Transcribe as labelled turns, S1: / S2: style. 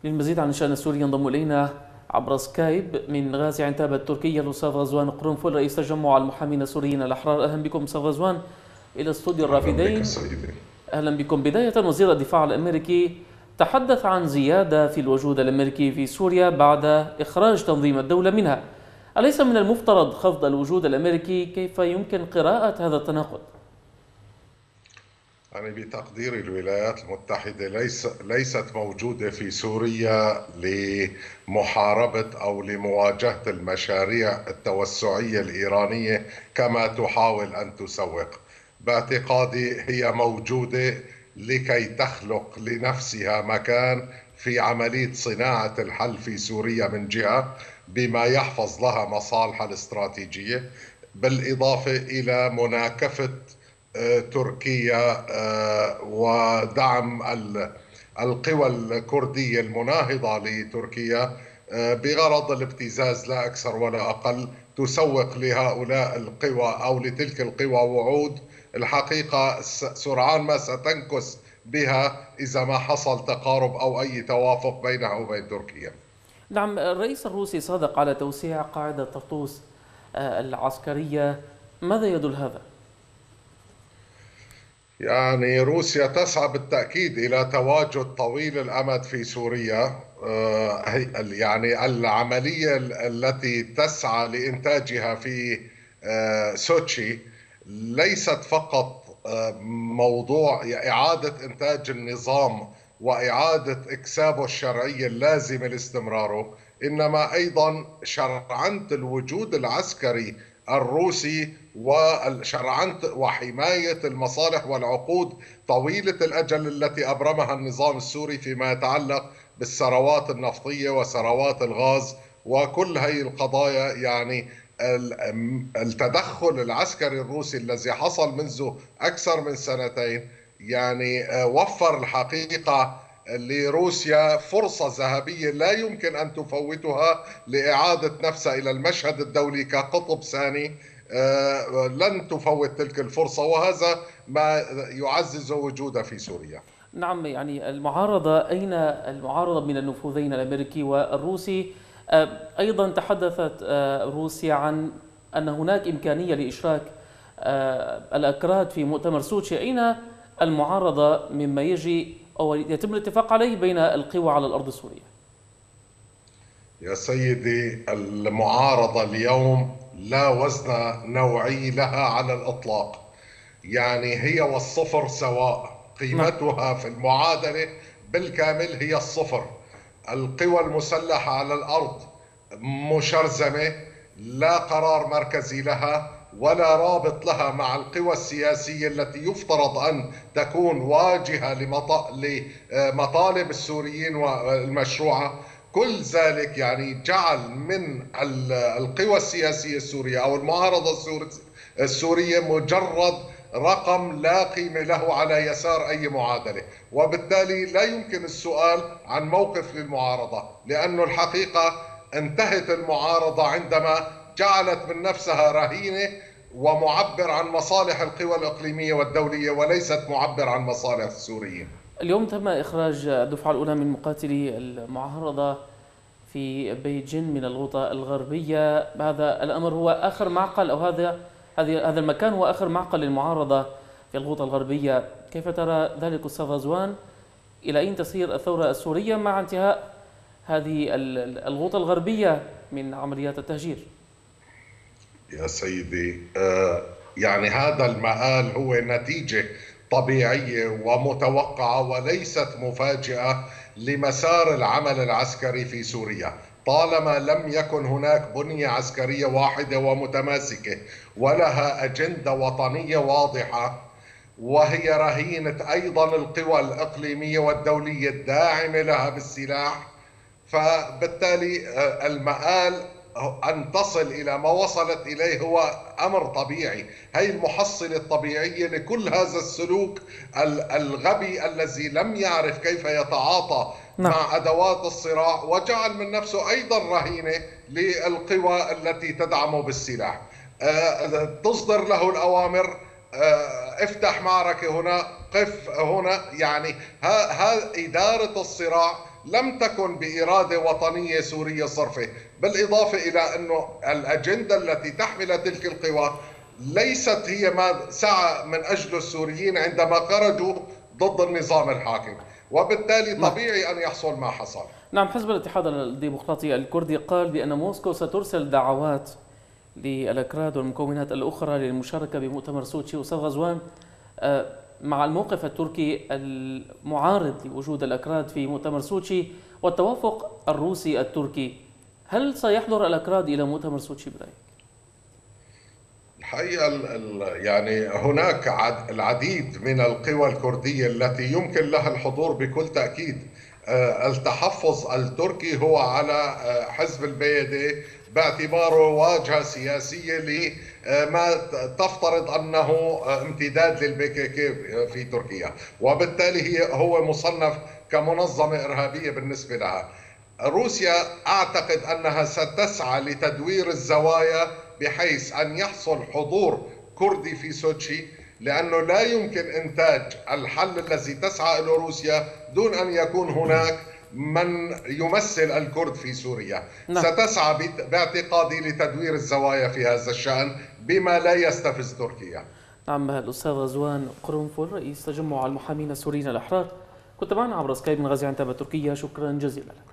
S1: للمزيد عن الشأن السوري ينضم إلينا عبر سكايب من غازي عنتاب التركية الأستاذ غزوان قرنفل رئيس تجمع المحامين السوريين الأحرار. أهلا بكم أستاذ غزوان إلى استوديو
S2: أهلا بك
S1: الرافدين.
S2: سيدي.
S1: أهلا بكم. بداية، وزير الدفاع الأمريكي تحدث عن زيادة في الوجود الأمريكي في سوريا بعد إخراج تنظيم الدولة منها. أليس من المفترض خفض الوجود الأمريكي؟ كيف يمكن قراءة هذا التناقض؟
S2: أنا بتقديري الولايات المتحدة ليست موجودة في سوريا لمحاربة أو لمواجهة المشاريع التوسعية الإيرانية كما تحاول أن تسوق. باعتقادي هي موجودة لكي تخلق لنفسها مكان في عملية صناعة الحل في سوريا من جهة، بما يحفظ لها مصالحها الاستراتيجية، بالإضافة إلى مناكفة تركيا ودعم القوى الكردية المناهضة لتركيا بغرض الابتزاز لا أكثر ولا أقل. تسوق لهؤلاء القوى أو لتلك القوى وعود الحقيقة سرعان ما ستنكس بها إذا ما حصل تقارب أو أي توافق بينها وبين تركيا.
S1: نعم، الرئيس الروسي صادق على توسيع قاعدة طرطوس العسكرية. ماذا يدل هذا؟
S2: يعني روسيا تسعى بالتأكيد إلى تواجد طويل الأمد في سوريا. يعني العملية التي تسعى لإنتاجها في سوتشي ليست فقط موضوع إعادة إنتاج النظام وإعادة إكسابه الشرعية اللازمة لاستمراره، إنما أيضا شرعنة الوجود العسكري الروسي وشرعنة وحماية المصالح والعقود طويلة الأجل التي أبرمها النظام السوري فيما يتعلق بالثروات النفطية وثروات الغاز وكل هذه القضايا. يعني التدخل العسكري الروسي الذي حصل منذ أكثر من سنتين يعني وفر الحقيقة لروسيا فرصة ذهبية لا يمكن أن تفوتها لإعادة نفسها إلى المشهد الدولي كقطب ثاني. لن تفوت تلك الفرصة، وهذا ما يعزز وجودها في سوريا.
S1: نعم، يعني المعارضة، أين المعارضة من النفوذين الأمريكي والروسي؟ أيضا تحدثت روسيا عن أن هناك إمكانية لإشراك الأكراد في مؤتمر سوتشي. أين المعارضة مما يجري أو يتم الاتفاق عليه بين القوى على الأرض السورية؟
S2: يا سيدي، المعارضة اليوم لا وزن نوعي لها على الإطلاق. يعني هي والصفر سواء،
S1: نعم.
S2: قيمتها في المعادلة بالكامل هي الصفر. القوى المسلحة على الأرض مشرذمة، لا قرار مركزي لها ولا رابط لها مع القوى السياسية التي يفترض أن تكون واجهة لمطالب السوريين والمشروعة. كل ذلك يعني جعل من القوى السياسية السورية أو المعارضة السورية مجرد رقم لا قيمة له على يسار أي معادلة، وبالتالي لا يمكن السؤال عن موقف للمعارضة، لأن الحقيقة انتهت المعارضة عندما جعلت من نفسها رهينة ومعبر عن مصالح القوى الإقليمية والدولية وليست معبر عن مصالح السوريين.
S1: اليوم تم إخراج الدفعة الأولى من مقاتلي المعارضة في بيجين من الغوطة الغربية. هذا الأمر هو آخر معقل، أو هذا المكان هو آخر معقل للمعارضة في الغوطة الغربية. كيف ترى ذلك أستاذ غزوان؟ إلى أين تسير الثورة السورية مع انتهاء هذه الغوطة الغربية من عمليات التهجير؟
S2: يا سيدي، يعني هذا المآل هو نتيجة طبيعية ومتوقعة وليست مفاجئة لمسار العمل العسكري في سوريا. طالما لم يكن هناك بنية عسكرية واحدة ومتماسكة ولها أجندة وطنية واضحة، وهي رهينة أيضا القوى الإقليمية والدولية الداعمة لها بالسلاح، فبالتالي المآل أن تصل إلى ما وصلت إليه هو أمر طبيعي. هي المحصلة الطبيعية لكل هذا السلوك الغبي الذي لم يعرف كيف يتعاطى
S1: نعم.
S2: مع أدوات الصراع، وجعل من نفسه أيضا رهينة للقوى التي تدعمه بالسلاح. تصدر له الأوامر، افتح معركة هنا، قف هنا. يعني إدارة الصراع لم تكن بإرادة وطنية سورية صرفة، بالإضافة إلى أنه الأجندة التي تحمل تلك القوى ليست هي ما سعى من أجل السوريين عندما خرجوا ضد النظام الحاكم، وبالتالي طبيعي أن يحصل ما حصل.
S1: نعم، حزب الاتحاد الديمقراطي الكردي قال بأن موسكو سترسل دعوات للأكراد والمكونات الأخرى للمشاركة بمؤتمر سوتشي. أستاذ غزوان، مع الموقف التركي المعارض لوجود الأكراد في مؤتمر سوتشي والتوافق الروسي التركي، هل سيحضر الأكراد إلى مؤتمر سوتشي برأيك؟
S2: الحقيقة يعني هناك العديد من القوى الكردية التي يمكن لها الحضور بكل تأكيد. التحفظ التركي هو على حزب البيدة باعتباره واجهة سياسية لما تفترض أنه امتداد للبي كي كي في تركيا، وبالتالي هو مصنف كمنظمة إرهابية بالنسبة لها. روسيا أعتقد أنها ستسعى لتدوير الزوايا بحيث أن يحصل حضور كردي في سوتشي، لأنه لا يمكن إنتاج الحل الذي تسعى إلى روسيا دون أن يكون هناك من يمثل الكرد في سوريا.
S1: نعم.
S2: ستسعى باعتقادي لتدوير الزوايا في هذا الشأن بما لا يستفز تركيا.
S1: نعم، الأستاذ غزوان قرنفل رئيس تجمع المحامين السوريين الأحرار كنت معنا عبر سكايب من غازي عنتاب تركيا، شكرا جزيلا لك.